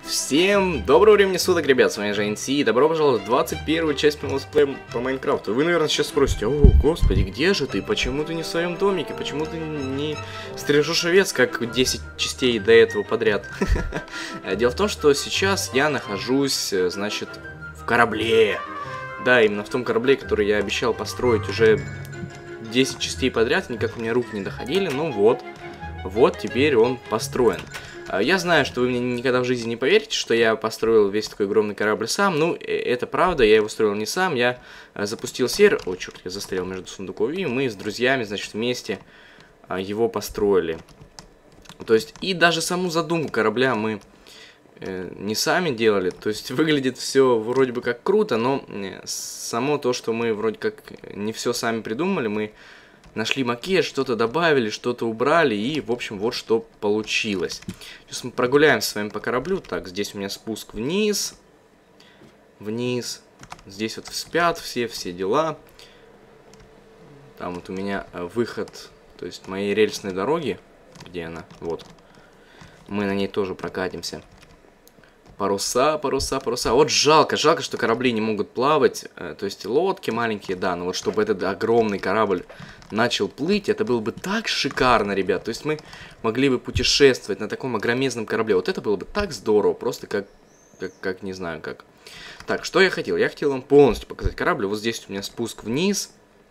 Всем доброго времени суток, ребят, с вами Женси, и добро пожаловать в 21-ю часть моего летсплея по Майнкрафту. Вы, наверное, сейчас спросите: о, господи, где же ты? Почему ты не в своем домике? Почему ты не стрижешь овец, как 10 частей до этого подряд? Дело в том, что сейчас я нахожусь, значит, в корабле. Да, именно в том корабле, который я обещал построить уже 10 частей подряд, никак у меня руки не доходили, но вот теперь он построен. Я знаю, что вы мне никогда в жизни не поверите, что я построил весь такой огромный корабль сам. Ну, это правда, я его строил не сам, я запустил сервер. Ой, черт, я застрял между сундуков, и мы с друзьями, значит, вместе его построили. То есть, и даже саму задумку корабля мы не сами делали. То есть, выглядит все вроде бы как круто, но само то, что мы вроде как не все сами придумали, мы нашли макет, что-то добавили, что-то убрали, и, в общем, вот что получилось. Сейчас мы прогуляемся с вами по кораблю. Так, здесь у меня спуск вниз. Вниз. Здесь вот спят все дела. Там вот у меня выход, то есть моей рельсной дороги. Где она? Вот. Мы на ней тоже прокатимся. Паруса. Вот жалко, что корабли не могут плавать. То есть лодки маленькие, да. Но вот чтобы этот огромный корабль начал плыть, это было бы так шикарно, ребят. То есть мы могли бы путешествовать на таком огромезном корабле. Вот это было бы так здорово. Просто как не знаю как. Так, что я хотел? Я хотел вам полностью показать корабль. Вот здесь у меня спуск вниз.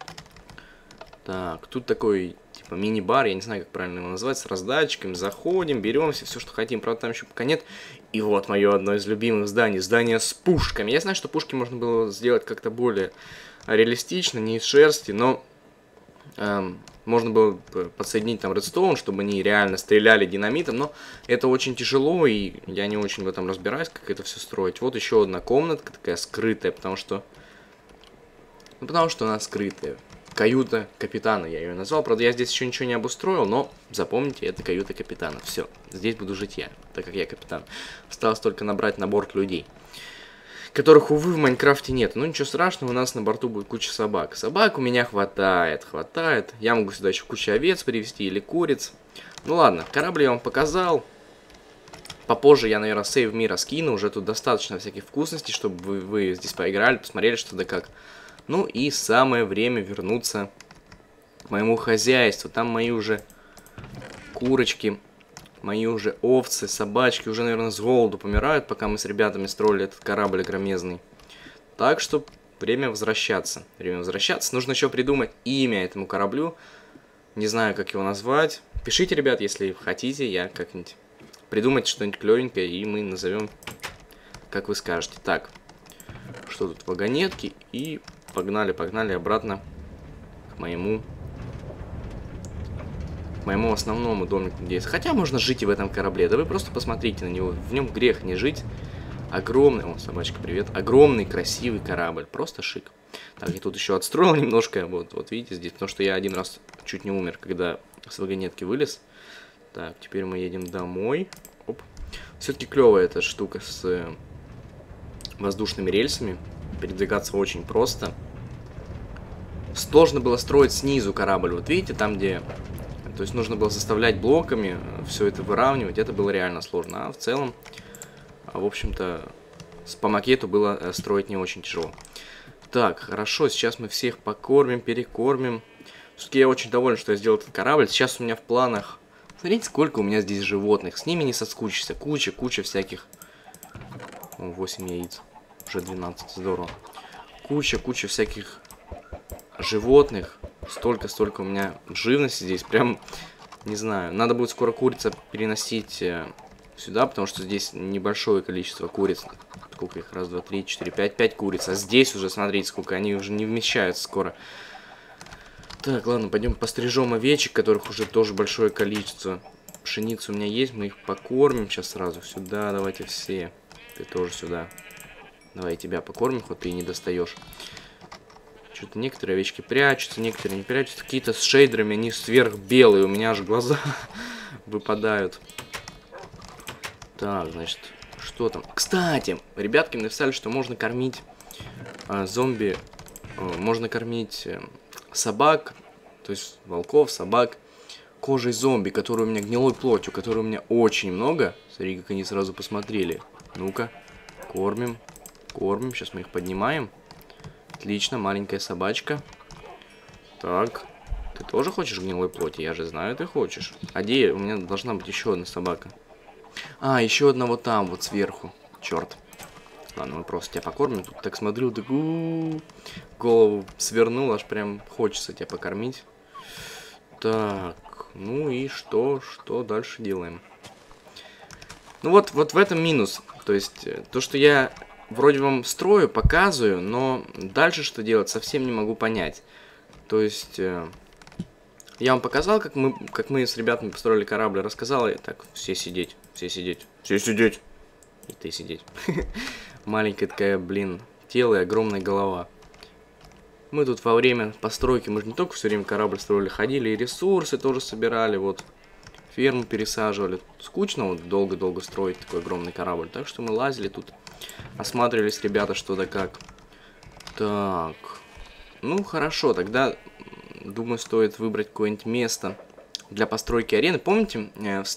Так, тут такой типа мини-бар, я не знаю, как правильно его назвать, с раздатчиками. Заходим, берем все, что хотим. Правда, там еще пока нет. И вот мое одно из любимых зданий. Здание с пушками. Я знаю, что пушки можно было сделать как-то более реалистично, не из шерсти, но можно было подсоединить там редстоун, чтобы они реально стреляли динамитом. Но это очень тяжело, и я не очень в этом разбираюсь, как это все строить. Вот еще одна комнатка такая скрытая, потому что она скрытая. Каюта капитана я ее назвал. Правда, я здесь еще ничего не обустроил, но запомните, это каюта капитана. Все, здесь буду жить я, так как я капитан. Осталось только набрать на борт людей, которых, увы, в Майнкрафте нет. Ну, ничего страшного, у нас на борту будет куча собак. Собак у меня хватает. Я могу сюда еще кучу овец привезти или куриц. Ну ладно, корабль я вам показал. Попозже я, наверное, сейв мира скину. Уже тут достаточно всяких вкусностей, чтобы вы здесь поиграли, посмотрели что да как. Ну и самое время вернуться к моему хозяйству. Там мои уже курочки, мои уже овцы, собачки уже, наверное, с голоду помирают, пока мы с ребятами строили этот корабль огромезный. Так что время возвращаться. Нужно еще придумать имя этому кораблю. Не знаю, как его назвать. Пишите, ребят, если хотите, я как-нибудь придумать что-нибудь клевенькое, и мы назовем, как вы скажете. Так, что тут? Вагонетки, и погнали обратно к моему основному домику, где есть. Хотя можно жить и в этом корабле. Да вы просто посмотрите на него. В нем грех не жить. Огромный, о, собачка, привет. Огромный, красивый корабль. Просто шик. Так, я тут еще отстроил немножко. Вот видите здесь. Потому что я один раз чуть не умер, когда с вагонетки вылез. Так, теперь мы едем домой. Оп. Все-таки клевая эта штука с воздушными рельсами. Передвигаться очень просто. Сложно было строить снизу корабль. Вот видите, там где... То есть нужно было заставлять блоками, все это выравнивать. Это было реально сложно. А в целом, в общем-то, по макету было строить не очень тяжело. Так, хорошо. Сейчас мы всех покормим, перекормим. Все-таки я очень доволен, что я сделал этот корабль. Сейчас у меня в планах... Смотрите, сколько у меня здесь животных. С ними не соскучишься. Куча всяких... 8 яиц. Уже 12. Здорово. Куча всяких животных. Столько у меня живности здесь. Прям, не знаю. Надо будет скоро курица переносить сюда, потому что здесь небольшое количество куриц. Сколько их? Раз, два, три, четыре, пять куриц. А здесь уже, смотрите, сколько. Они уже не вмещаются скоро. Так, ладно, пойдем пострижем овечек, которых уже тоже большое количество. Пшеница у меня есть, мы их покормим сейчас сразу. Сюда давайте все. Ты тоже сюда. Давай тебя покормим, хоть ты и не достаешь. Что-то некоторые овечки прячутся, некоторые не прячутся. Какие-то с шейдерами, они сверхбелые. У меня аж глаза выпадают. Так, значит, что там? Кстати, ребятки написали, что можно кормить зомби. Можно кормить собак, то есть волков, собак, кожей зомби, которые у меня гнилой плотью, которые у меня очень много. Смотри, как они сразу посмотрели. Ну-ка, кормим, кормим. Сейчас мы их поднимаем. Отлично, маленькая собачка. Так, ты тоже хочешь гнилой плоти? Я же знаю, ты хочешь. А где у меня должна быть еще одна собака? А, еще одна вот там, вот сверху. Черт. Ладно, мы просто тебя покормим. Тут так смотрю, так голову свернул, аж прям хочется тебя покормить. Так, ну и что дальше делаем? Ну вот в этом минус. То есть, то, что я вроде вам строю, показываю, но дальше что делать, совсем не могу понять. То есть, я вам показал, как мы с ребятами построили корабль, рассказал, и так, все сидеть, все сидеть, все сидеть. И ты сидеть. Маленькая такая, блин, тело и огромная голова. Мы тут во время постройки, мы же не только все время корабль строили, ходили и ресурсы тоже собирали, вот. Ферму пересаживали. Скучно вот долго-долго строить такой огромный корабль. Так что мы лазили тут, осматривались, ребята, что да как. Так. Ну, хорошо, тогда, думаю, стоит выбрать какое-нибудь место для постройки арены. Помните,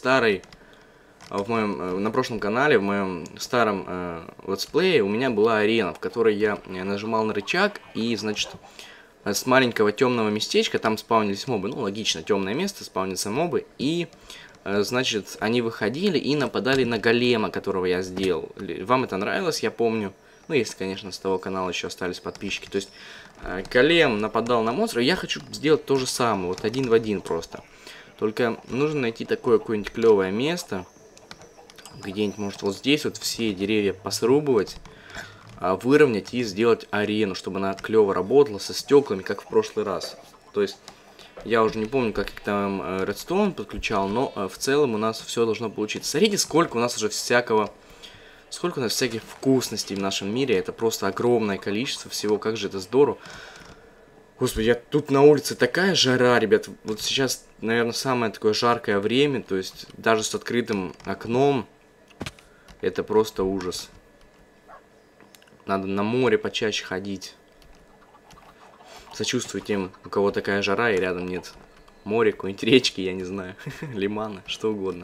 на прошлом канале, в моем старом летсплее у меня была арена, в которой я нажимал на рычаг и, значит, с маленького темного местечка там спавнились мобы. Ну, логично, темное место, спавнятся мобы. И, значит, они выходили и нападали на голема, которого я сделал. Вам это нравилось, я помню. Ну, если, конечно, с того канала еще остались подписчики. То есть, голем нападал на монстра. Я хочу сделать то же самое, вот один в один просто. Только нужно найти такое какое-нибудь клевое место. Где-нибудь, может, вот здесь вот все деревья посрубывать, выровнять и сделать арену, чтобы она клево работала со стеклами, как в прошлый раз. То есть, я уже не помню, как я там Redstone подключал, но в целом у нас все должно получиться. Смотрите, сколько у нас уже всяких вкусностей в нашем мире. Это просто огромное количество всего, как же это здорово. Господи, тут на улице такая жара, ребят. Вот сейчас, наверное, самое такое жаркое время, то есть даже с открытым окном. Это просто ужас. Надо на море почаще ходить. Сочувствую тем, у кого такая жара и рядом нет моря, какой-нибудь речки, я не знаю, лимана, что угодно.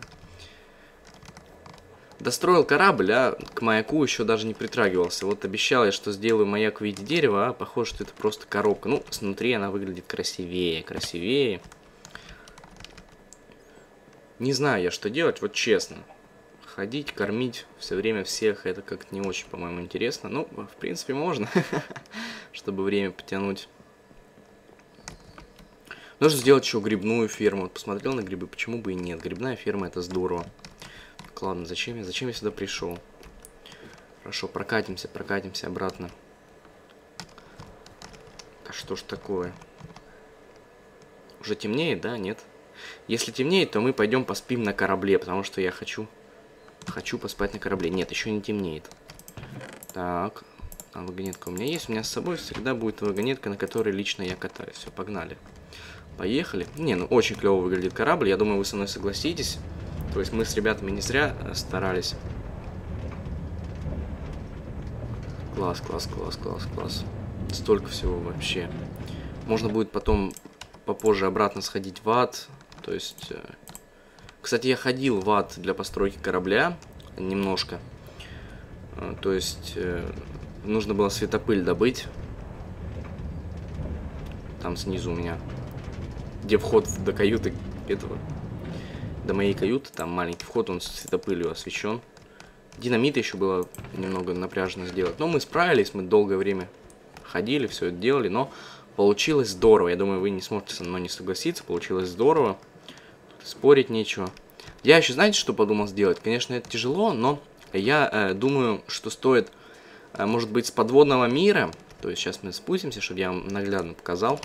Достроил корабль, а к маяку еще даже не притрагивался. Вот обещал я, что сделаю маяк в виде дерева, а похоже, что это просто коробка. Ну, снутри она выглядит красивее. Не знаю я, что делать, вот честно. Ходить, кормить все время всех, это как-то не очень, по-моему, интересно. Ну, в принципе, можно, чтобы время потянуть. Нужно сделать еще грибную ферму. Вот посмотрел на грибы, почему бы и нет. Грибная ферма, это здорово. Так, ладно, зачем я сюда пришел? Хорошо, прокатимся обратно. А что ж такое? Уже темнеет, да? Нет? Если темнеет, то мы пойдем поспим на корабле, потому что я хочу поспать на корабле. Нет, еще не темнеет. Так, а вагонетка у меня есть. У меня с собой всегда будет вагонетка, на которой лично я катаюсь. Все, погнали. Поехали. Не, ну очень клево выглядит корабль. Я думаю, вы со мной согласитесь. То есть мы с ребятами не зря старались. Класс. Столько всего вообще. Можно будет потом попозже обратно сходить в ад. То есть... Кстати, я ходил в ад для постройки корабля немножко. То есть, нужно было светопыль добыть. Там снизу у меня. Где вход до каюты этого. До моей каюты, там маленький вход, он светопылью освещен. Динамита еще было немного напряжно сделать. Но мы справились, мы долгое время ходили, все это делали. Но получилось здорово. Я думаю, вы не сможете со мной не согласиться. Получилось здорово. Спорить нечего. Я еще, знаете, что подумал сделать? Конечно, это тяжело, но я думаю, что стоит, может быть, с подводного мира. То есть сейчас мы спустимся, чтобы я вам наглядно показал.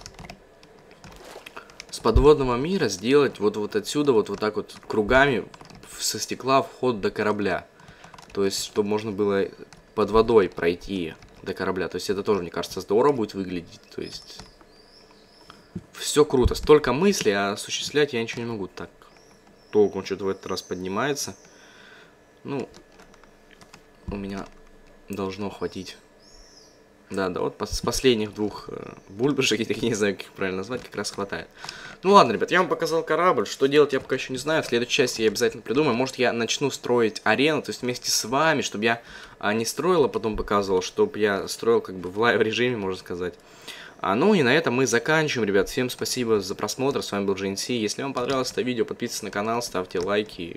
С подводного мира сделать вот отсюда, вот так вот кругами со стекла вход до корабля. То есть, чтобы можно было под водой пройти до корабля. То есть, это тоже, мне кажется, здорово будет выглядеть. То есть... Все круто, столько мыслей, а осуществлять я ничего не могу. Так, толком что-то в этот раз поднимается. Ну, у меня должно хватить Да, вот с последних двух бульбашек, я не знаю, как их правильно назвать, как раз хватает. Ну ладно, ребят, я вам показал корабль, что делать я пока еще не знаю, в следующей части я обязательно придумаю, может я начну строить арену, то есть вместе с вами, чтобы я не строил, а потом показывал, чтобы я строил как бы в лайв-режиме, можно сказать. Ну и на этом мы заканчиваем, ребят, всем спасибо за просмотр, с вами был GNC, если вам понравилось это видео, подписывайтесь на канал, ставьте лайки,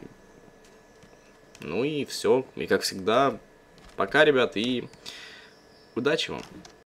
ну и все, и как всегда, пока, ребят, и удачи вам!